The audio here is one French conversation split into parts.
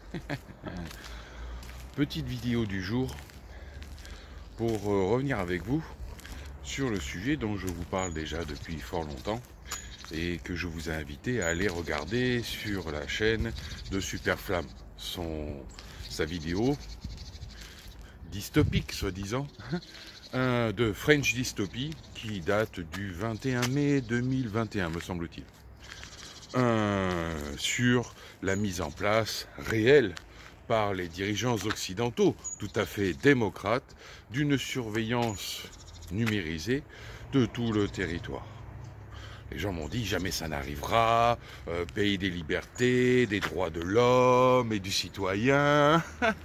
Petite vidéo du jour pour revenir avec vous sur le sujet dont je vous parle déjà depuis fort longtemps et que je vous ai invité à aller regarder sur la chaîne de Superflamme, sa vidéo dystopique soi-disant de French Dystopie qui date du 21 mai 2021 me semble-t-il, sur la mise en place réelle par les dirigeants occidentaux, tout à fait démocrates, d'une surveillance numérisée de tout le territoire. Les gens m'ont dit jamais ça n'arrivera, pays des libertés, des droits de l'homme et du citoyen.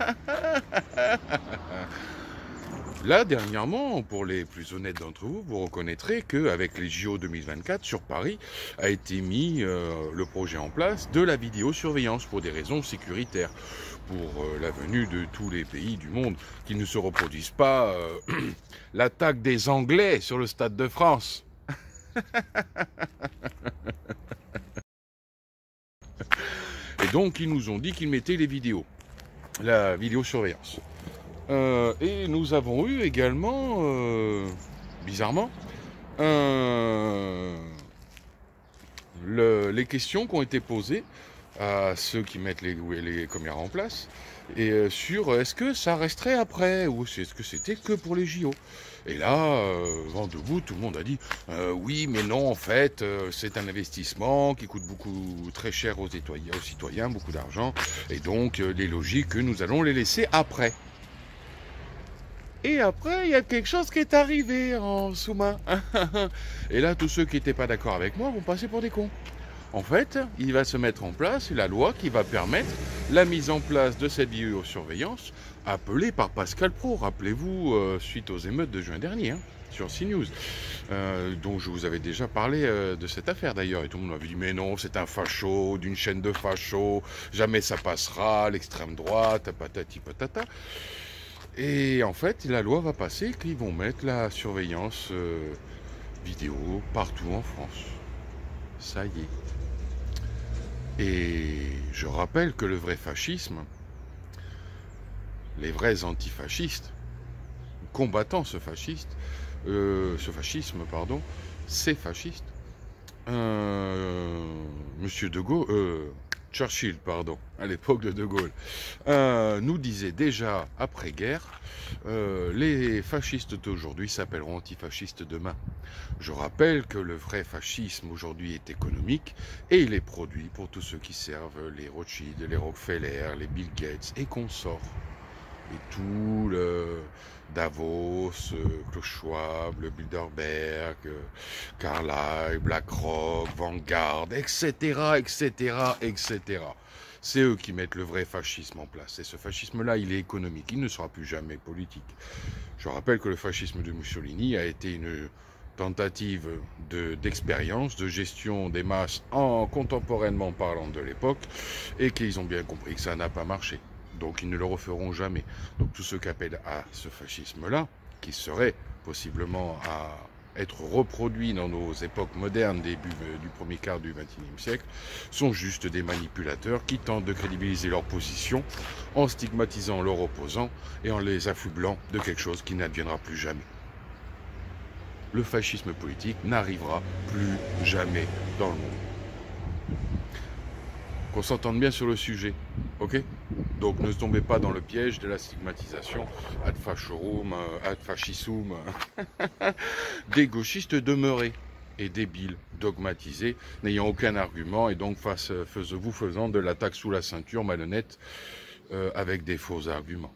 Là, dernièrement, pour les plus honnêtes d'entre vous, vous reconnaîtrez qu'avec les JO 2024 sur Paris a été mis le projet en place de la vidéosurveillance pour des raisons sécuritaires, pour la venue de tous les pays du monde, qui ne se reproduisent pas l'attaque des Anglais sur le Stade de France. Et donc, ils nous ont dit qu'ils mettaient les vidéos, la vidéosurveillance. Et nous avons eu également, bizarrement, les questions qui ont été posées à ceux qui mettent les caméras en place, et sur est-ce que ça resterait après, ou est-ce que c'était que pour les JO. Et là, vent debout, tout le monde a dit oui, mais non, en fait, c'est un investissement qui coûte très cher aux citoyens, beaucoup d'argent, et donc il est logique que nous allons les laisser après. Et après, il y a quelque chose qui est arrivé en sous-main. Et là, tous ceux qui n'étaient pas d'accord avec moi vont passer pour des cons. En fait, il va se mettre en place la loi qui va permettre la mise en place de cette vidéosurveillance appelée par Pascal Praud. Rappelez-vous, suite aux émeutes de juin dernier, sur CNews, dont je vous avais déjà parlé de cette affaire d'ailleurs. Et tout le monde m'avait dit, mais non, c'est un facho, d'une chaîne de fachos, jamais ça passera, l'extrême droite, patati patata. Et en fait, la loi va passer qu'ils vont mettre la surveillance vidéo partout en France. Ça y est. Et je rappelle que le vrai fascisme, les vrais antifascistes, combattant ce fascisme, ces fascistes, Monsieur de Gaulle, Churchill, pardon, à l'époque de De Gaulle, nous disait déjà après-guerre, les fascistes d'aujourd'hui s'appelleront antifascistes demain. Je rappelle que le vrai fascisme aujourd'hui est économique et il est produit pour tous ceux qui servent les Rothschild, les Rockefeller, les Bill Gates et consorts. Et tout le Davos, Klaus Schwab, le Bilderberg, Carlyle, BlackRock, Vanguard, etc., etc., etc. C'est eux qui mettent le vrai fascisme en place. Et ce fascisme-là, il est économique, il ne sera plus jamais politique. Je rappelle que le fascisme de Mussolini a été une tentative d'expérience, de gestion des masses contemporainement parlant de l'époque, et qu'ils ont bien compris que ça n'a pas marché. Donc ils ne le referont jamais. Donc tous ceux qui appellent à ce fascisme-là, qui serait possiblement à être reproduit dans nos époques modernes, début du premier quart du XXIe siècle, sont juste des manipulateurs qui tentent de crédibiliser leur position en stigmatisant leurs opposants et en les affublant de quelque chose qui n'adviendra plus jamais. Le fascisme politique n'arrivera plus jamais dans le monde. Qu'on s'entende bien sur le sujet, ok? Donc ne tombez pas dans le piège de la stigmatisation ad faschorum, ad fascisum, des gauchistes demeurés et débiles, dogmatisés, n'ayant aucun argument et donc vous faisant de l'attaque sous la ceinture malhonnête avec des faux arguments.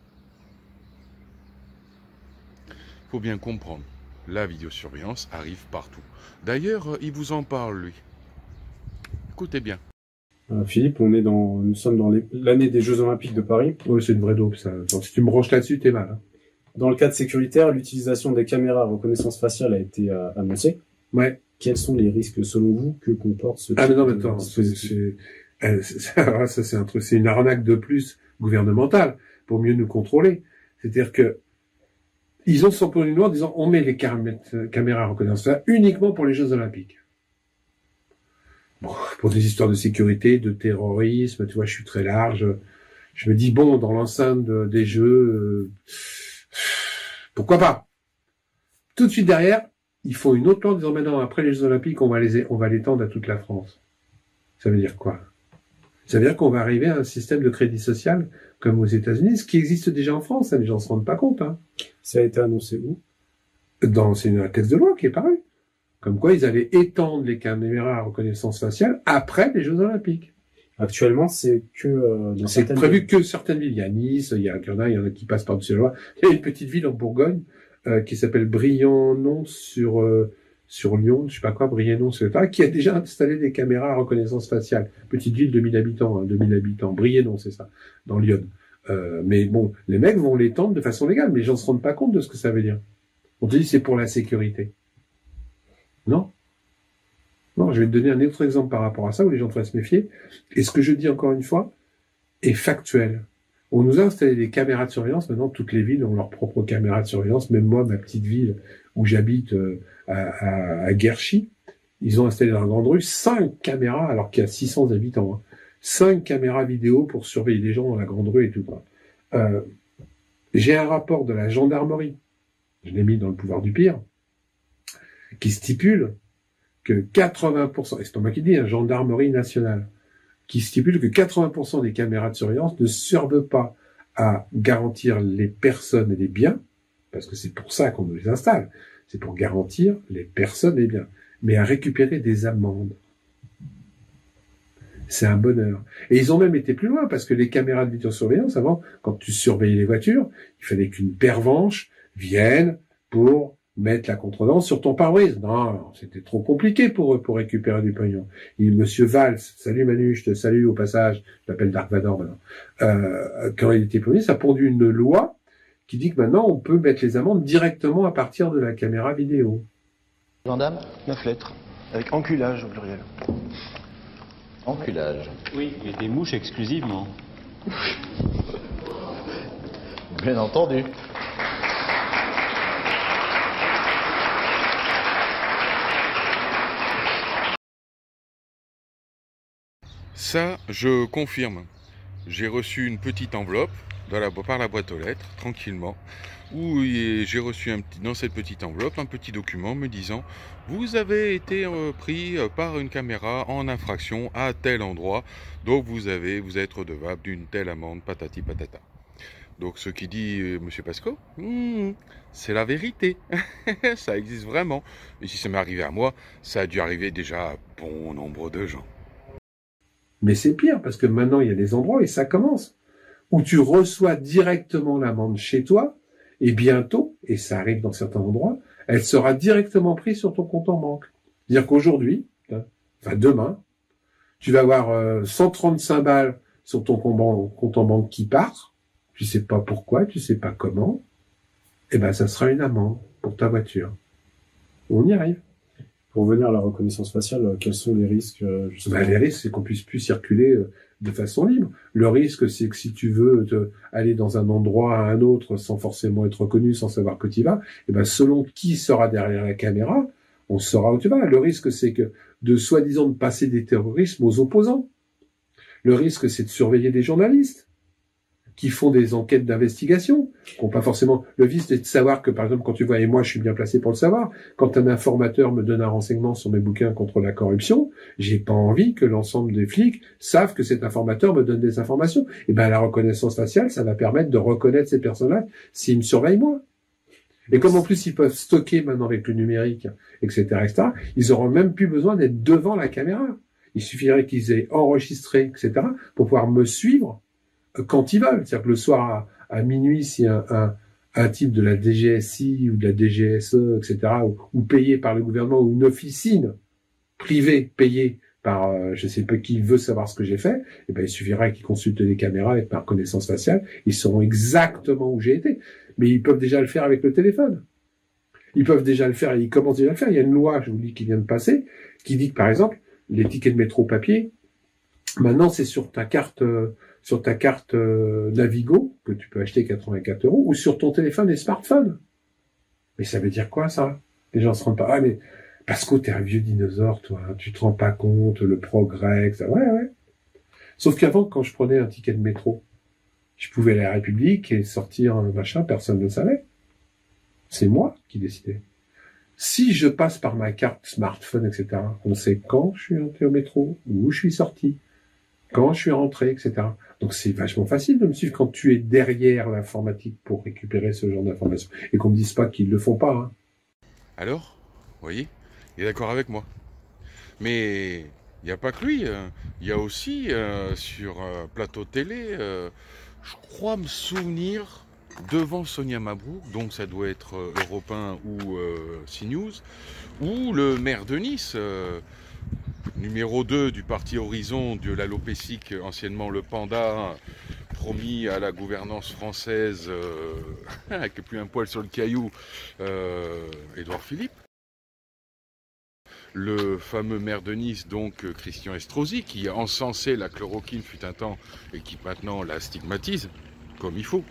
Il faut bien comprendre, la vidéosurveillance arrive partout. D'ailleurs, il vous en parle lui. Écoutez bien. Philippe, nous sommes dans l'année des Jeux Olympiques de Paris. Oui, c'est une vraie dope, ça. Donc, si tu me branches là-dessus, t'es mal. Hein. Dans le cadre sécuritaire, l'utilisation des caméras à reconnaissance faciale a été annoncée. Ouais. Quels sont les risques, selon vous, que comporte ce type mais non, mais attends, ça, c'est un truc, c'est une arnaque de plus gouvernementale pour mieux nous contrôler. C'est-à-dire que ils ont son pognon en disant, on met les caméras à reconnaissance faciale uniquement pour les Jeux Olympiques. Bon, pour des histoires de sécurité, de terrorisme, tu vois, je suis très large. Je me dis, bon, dans l'enceinte des Jeux, pourquoi pas? Tout de suite derrière, ils font une autre loi en disant, maintenant, après les Jeux Olympiques, on va l'étendre à toute la France. Ça veut dire quoi? Ça veut dire qu'on va arriver à un système de crédit social comme aux États-Unis, ce qui existe déjà en France, hein, les gens ne se rendent pas compte. Hein. Ça a été annoncé où? C'est un texte de loi qui est paru. Comme quoi ils allaient étendre les caméras à reconnaissance faciale après les Jeux Olympiques. Actuellement, c'est que dans C'est certaines prévu villes. que certaines villes. Il y a Nice, il y en a qui passent par-dessus la loi. Il y a une petite ville en Bourgogne qui s'appelle Briennon sur Lyon, je sais pas quoi, Briennon, etc., qui a déjà installé des caméras à reconnaissance faciale. Petite ville de 1000 habitants, 2000 habitants. Briennon, c'est ça, dans Lyon. Mais bon, les mecs vont l'étendre de façon légale, mais les gens se rendent pas compte de ce que ça veut dire. On te dit c'est pour la sécurité. Non. Non, je vais te donner un autre exemple par rapport à ça, où les gens devraient se méfier. Et ce que je dis encore une fois est factuel. On nous a installé des caméras de surveillance. Maintenant, toutes les villes ont leurs propres caméras de surveillance. Même moi, ma petite ville où j'habite à Guerchy, ils ont installé dans la grande rue 5 caméras, alors qu'il y a 600 habitants. Hein. 5 caméras vidéo pour surveiller les gens dans la grande rue et tout. J'ai un rapport de la gendarmerie, je l'ai mis dans le pouvoir du pire, qui stipule que 80%, et c'est pas moi qui dis, gendarmerie nationale, qui stipule que 80% des caméras de surveillance ne servent pas à garantir les personnes et les biens, parce que c'est pour ça qu'on nous les installe, c'est pour garantir les personnes et les biens, mais à récupérer des amendes. C'est un bonheur. Et ils ont même été plus loin, parce que les caméras de vidéosurveillance, avant, quand tu surveillais les voitures, il fallait qu'une pervenche vienne pour mettre la contredanse sur ton pare-brise. Non, c'était trop compliqué pour eux, pour récupérer du pognon. Et Monsieur Valls, salut Manu, je te salue au passage, je l'appelle Dark Vador maintenant, quand il était premier, ça a pondu une loi qui dit que maintenant, on peut mettre les amendes directement à partir de la caméra vidéo. Gendarme, 9 lettres, avec enculage au pluriel. Enculage. Oui, et des mouches exclusivement. Bien entendu. Ça, je confirme. J'ai reçu une petite enveloppe par la boîte aux lettres, tranquillement, où j'ai reçu dans cette petite enveloppe un petit document me disant « Vous avez été pris par une caméra en infraction à tel endroit, donc vous êtes redevable d'une telle amende, patati patata. » Donc ce qui dit Monsieur Pasco, c'est la vérité, ça existe vraiment. Et si ça m'est arrivé à moi, ça a dû arriver déjà à bon nombre de gens. Mais c'est pire, parce que maintenant, il y a des endroits, et ça commence, où tu reçois directement l'amende chez toi, et bientôt, et ça arrive dans certains endroits, elle sera directement prise sur ton compte en banque. C'est-à-dire qu'aujourd'hui, enfin demain, tu vas avoir 135 balles sur ton compte en banque qui part, tu sais pas pourquoi, tu sais pas comment, et ben ça sera une amende pour ta voiture. On y arrive. Pour revenir à la reconnaissance faciale, quels sont les risques justement? Les risques, c'est qu'on puisse plus circuler de façon libre. Le risque, c'est que si tu veux aller dans un endroit à un autre sans forcément être reconnu, sans savoir que tu y vas, et ben selon qui sera derrière la caméra, on saura où tu vas. Le risque, c'est que de soi-disant de passer des terrorismes aux opposants. Le risque, c'est de surveiller des journalistes qui font des enquêtes d'investigation, qui n'ont pas forcément le vice, c'est de savoir que, par exemple, quand tu vois, et moi je suis bien placé pour le savoir, quand un informateur me donne un renseignement sur mes bouquins contre la corruption, j'ai pas envie que l'ensemble des flics savent que cet informateur me donne des informations. Et ben la reconnaissance faciale, ça va permettre de reconnaître ces personnes-là s'ils me surveillent moi. Et comme en plus ils peuvent stocker maintenant avec le numérique, etc., ils auront même plus besoin d'être devant la caméra. Il suffirait qu'ils aient enregistré, etc., pour pouvoir me suivre quand ils veulent. C'est-à-dire que le soir à minuit, si un type de la DGSI ou de la DGSE, etc., ou payé par le gouvernement, ou une officine privée payée par je sais pas qui veut savoir ce que j'ai fait, eh ben il suffirait qu'ils consultent les caméras avec ma reconnaissance faciale, ils sauront exactement où j'ai été. Mais ils peuvent déjà le faire avec le téléphone. Ils peuvent déjà le faire, et ils commencent déjà à le faire. Il y a une loi, je vous dis, qui vient de passer, qui dit que, par exemple, les tickets de métro papier, maintenant c'est sur ta carte Navigo, que tu peux acheter 84 €, ou sur ton téléphone et smartphone. Mais ça veut dire quoi, ça? Les gens se rendent pas, ah, mais, Pasco, t'es un vieux dinosaure, toi, hein, tu te rends pas compte, le progrès, ça, ouais. Sauf qu'avant, quand je prenais un ticket de métro, Je pouvais aller à la République et sortir un machin, personne ne le savait. C'est moi qui décidais. Si je passe par ma carte smartphone, etc., on sait quand je suis entré au métro, où je suis sorti, quand je suis rentré, etc. Donc c'est vachement facile de me suivre quand tu es derrière l'informatique pour récupérer ce genre d'informations. Et qu'on me dise pas qu'ils le font pas. Hein. Alors, vous voyez, il est d'accord avec moi. Mais il n'y a pas que lui. Il y a aussi sur plateau télé, je crois me souvenir, devant Sonia Mabrouk, donc ça doit être Europe 1 ou CNews, où le maire de Nice, numéro 2 du parti Horizon, de l'alopécique, anciennement le Panda, promis à la gouvernance française, avec plus un poil sur le caillou, Édouard Philippe. Le fameux maire de Nice, donc Christian Estrosi, qui a encensé la chloroquine fut un temps et qui maintenant la stigmatise, comme il faut.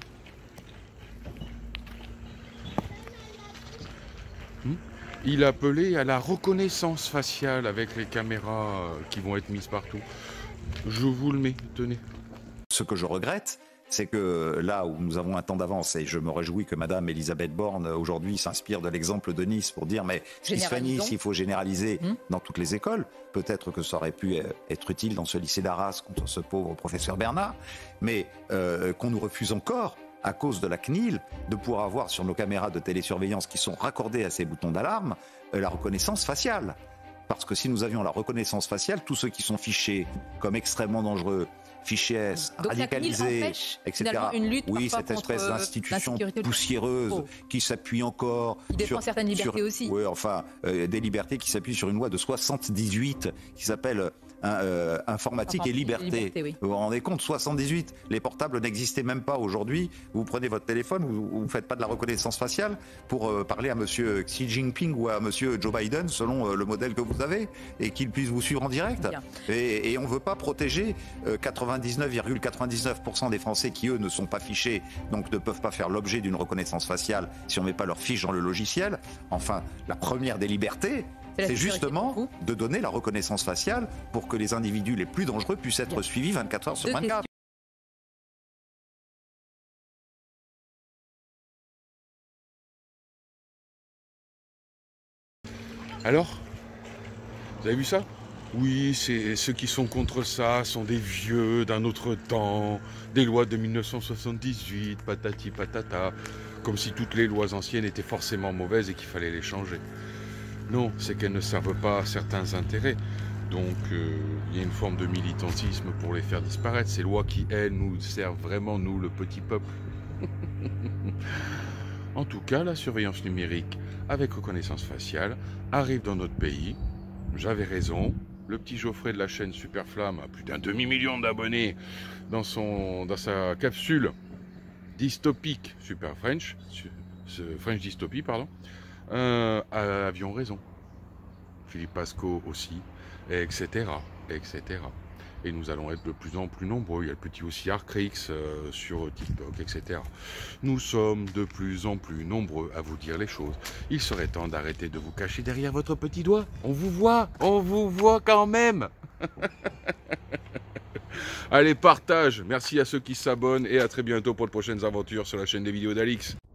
Il appelait à la reconnaissance faciale avec les caméras qui vont être mises partout. Je vous le mets, tenez. Ce que je regrette, c'est que là où nous avons un temps d'avance, et je me réjouis que Madame Elisabeth Borne aujourd'hui s'inspire de l'exemple de Nice pour dire mais ce qui se fait Nice, il faut généraliser dans toutes les écoles. Peut-être que ça aurait pu être utile dans ce lycée d'Arras contre ce pauvre professeur Bernard, mais qu'on nous refuse encore à cause de la CNIL, de pouvoir avoir sur nos caméras de télésurveillance qui sont raccordées à ces boutons d'alarme, la reconnaissance faciale. Parce que si nous avions la reconnaissance faciale, tous ceux qui sont fichés comme extrêmement dangereux, fichés S, radicalisés, etc. Une lutte oui, cette espèce d'institution poussiéreuse qui s'appuie encore sur certaines libertés aussi. Oui, enfin, des libertés qui s'appuient sur une loi de 78 qui s'appelle informatique et liberté. Oui. Vous vous rendez compte, 78, les portables n'existaient même pas aujourd'hui. Vous prenez votre téléphone, vous ne faites pas de la reconnaissance faciale pour parler à monsieur Xi Jinping ou à monsieur Joe Biden selon le modèle que vous avez et qu'il puisse vous suivre en direct. Et on ne veut pas protéger 99,99% des Français qui, eux, ne sont pas fichés, donc ne peuvent pas faire l'objet d'une reconnaissance faciale si on ne met pas leur fiche dans le logiciel. Enfin, la première des libertés, c'est justement de donner la reconnaissance faciale pour que les individus les plus dangereux puissent être suivis 24 heures sur 24. Alors, vous avez vu ça? Oui, ceux qui sont contre ça sont des vieux d'un autre temps, des lois de 1978, patati patata, comme si toutes les lois anciennes étaient forcément mauvaises et qu'il fallait les changer. Non, c'est qu'elles ne servent pas à certains intérêts. Donc, il y a une forme de militantisme pour les faire disparaître. Ces lois qui, elles, nous servent vraiment, nous, le petit peuple. En tout cas, la surveillance numérique avec reconnaissance faciale arrive dans notre pays. J'avais raison. Le petit Geoffrey de la chaîne Superflamme a plus d'un demi-million d'abonnés dans sa capsule dystopique Super French, French Dystopie, pardon. Avions raison. Philippe Pasco aussi, etc., etc. Et nous allons être de plus en plus nombreux. Il y a le petit aussi Arcrix sur TikTok, etc. Nous sommes de plus en plus nombreux à vous dire les choses. Il serait temps d'arrêter de vous cacher derrière votre petit doigt. On vous voit quand même. Allez, partage. Merci à ceux qui s'abonnent et à très bientôt pour de prochaines aventures sur la chaîne des vidéos d'Alix.